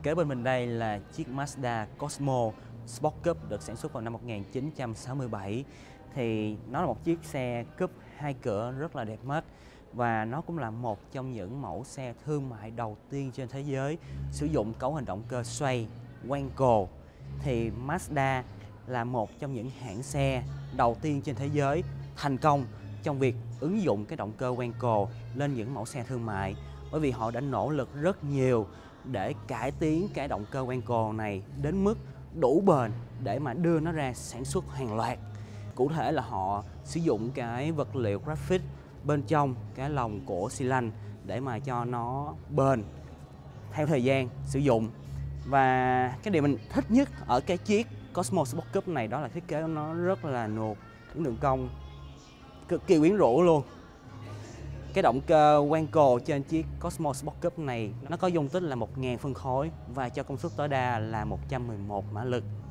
Kế bên mình đây là chiếc Mazda Cosmo Sport Coupe được sản xuất vào năm 1967. Thì nó là một chiếc xe coupe 2 cửa rất là đẹp mắt, và nó cũng là một trong những mẫu xe thương mại đầu tiên trên thế giới sử dụng cấu hình động cơ xoay Wankel. Thì Mazda là một trong những hãng xe đầu tiên trên thế giới thành công trong việc ứng dụng cái động cơ Wankel lên những mẫu xe thương mại, bởi vì họ đã nỗ lực rất nhiều để cải tiến cái động cơ Wankel này đến mức đủ bền để mà đưa nó ra sản xuất hàng loạt. Cụ thể là họ sử dụng cái vật liệu graphite bên trong cái lồng của xi lanh để mà cho nó bền theo thời gian sử dụng. Và cái điều mình thích nhất ở cái chiếc Cosmo Sport Coupe này đó là thiết kế của nó rất là nuột, những đường cong cực kỳ quyến rũ luôn. Cái động cơ Wankel trên chiếc Cosmo Sport Coupe này nó có dung tích là 1000 phân khối và cho công suất tối đa là 111 mã lực.